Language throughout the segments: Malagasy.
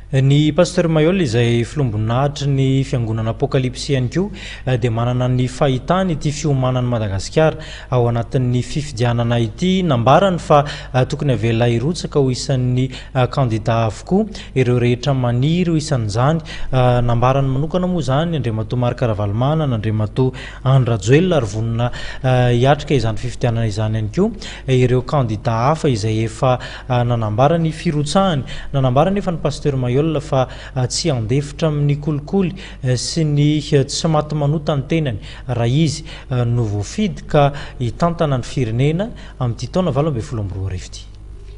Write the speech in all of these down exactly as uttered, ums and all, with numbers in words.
Ny pasteur Mayol izay filombonahitry ny fiangonana Apocalypse ihany koa dia manana ny fahitany ity fiomanan'ny Madagasikara ao anatin'ny fifidianana ity, nambarany fa tokony avela irotsaka ho isan'ny kandida avokoa ireo rehetra maniry ho isan'izany. Nambarany manokana moa zany Andriamatoa Marc Ravalomanana, Andriamatoa Andry Rajoelina ary vonona hiatrika izany fifidianana izany ihany koa ireo kandida hafa izay efa nanambara ny firotsahany. Nanambara nefa ny pasteur Mayol fa tsy andefitra amin'ny kolikoly sy ny tsy maty manota ny tenany raha izy no voafidy ka hitantana ny firenena amin'ity taona valo ambin'ny folo amby roa arivo ity.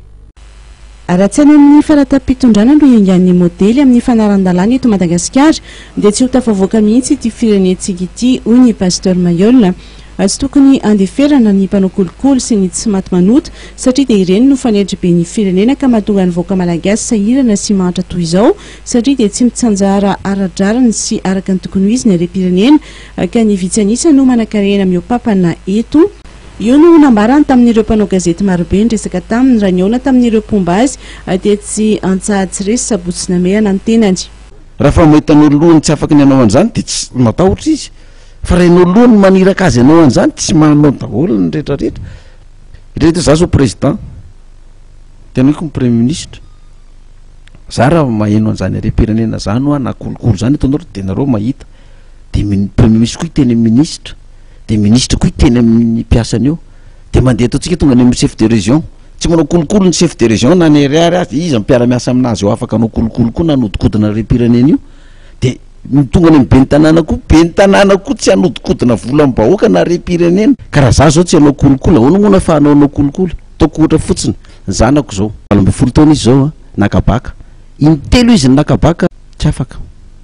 Aratsana amin'ny fanatam-pitondrana no iangan'ny modely amin'ny fanaran-dalàna eto Madagasikara dia tsy ho tafavoaka mihitsy ity firenentsika ity, hoy ny pasteur Mayol. Tsy tokony andeferana ny mpanao kolikoly sy ny tsy maty manota satria dia ireny no fanendry be ny firenena ka mahatonga ny vahoaka malagasy sahirana sy mahantra toy izao, satria dia tsy mitsanjara ara-drarany sy araka ny tokony ho izy ny harem-pirenena ka ny vitsanisa no manan-karena mihoapapana eto. Io no nambarany tamin'ireo mpanao gazety marobe ny resaka taminy raha niona tamin'ireo pombazy dia tsy antsahatsy resy sabotsy namehana ny tenany. Raha fa mahita n'ololohany tsy afaka ny anao an'izany dia tsy matahotra izy. Fa raha n'ololohany maniraka azy anao an'izany tsy manao daholo ny rehetrarehetra. Rehetra za zao président, tena ko ny premier ministre. Za raha maheno an'izany harem-pirenena zany hoa na kolokolo zany eto anareo dia nareo mahita. Dia premier ministre koa hiteny amin'ny ministre, dia ministre koa hiteny amin'ny mpiasany eo. Dia mandeha ataontsika tonga any amin'ny chef de région. Tsy manao kolokolo ny chef de région na ny ariary azy, izy mpiara-miasa aminazy eo afaka anao kolokolo koa na anodikodina harem-pirenena io. Dia tonga any be ny tanàna koa, be ny tanàna koa tsy anodikodina vola amin'ny bahoaka na harem-pirenena. Ka raha za zao tsy anao kolokolo, ahoana moa fa anao anao kolokolo? Ataoko ohatra fotsiny, ny zanako zao valo ambin'ny folo taona izy zao nakabaka, intelo izy nakabaka tsy afaka.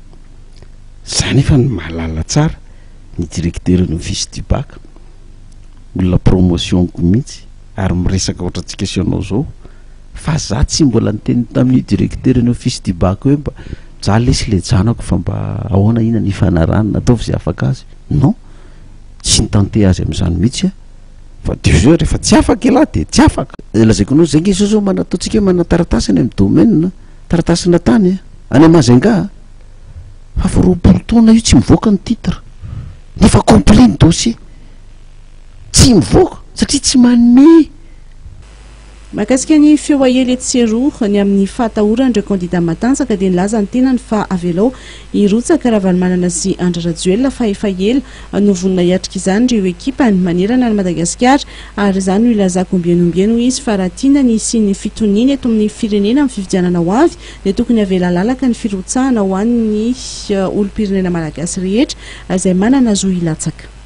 Za nefa ny mahalala tsara ny directeur ny office du bac, olona promotion ko mihitsy ary miresaka ohatra antsika sy anao zao, fa za tsy mbola niteny tamin'ny directeur ny office du bac hoe mba za lesy le janako fa mba ahoana ina ny fanarana ataovy zay afaka azy. Non, tsy nitante azy amin'izany mihitsy fa deux heures rehefa tsy afaka elahy dia tsy afaka. Lazaiko anao zay nge zao zao mana ataontsika mana taratasy any amin'ny domaine, taratasina tany any Majunga, fa fa roapolo taona io tsy mivoaka ny titre, nefa complet ny dossier tsy mivoaka satria tsy manome. Mahakasika ny feo ahely etseroa ny amin'ny fahatahorandreo kandida matanjaka dia nilaza ny tenany fa avelao irotsaka Ravalomanana sy Andry Rajoelina fa efa ela no vonona hiatrika izany ireo ekipany manerana ny Madagasikara ary izany no ilazako ombianombiano izy fa raha tiana ny sy ny fitoniana eto amin'ny firenena amin'ny fifidianana ho avy dia tokony avela lalaka ny firotsahana ho an'ny olom-pirenena malagasy rehetra izay manana zo ilatsaka.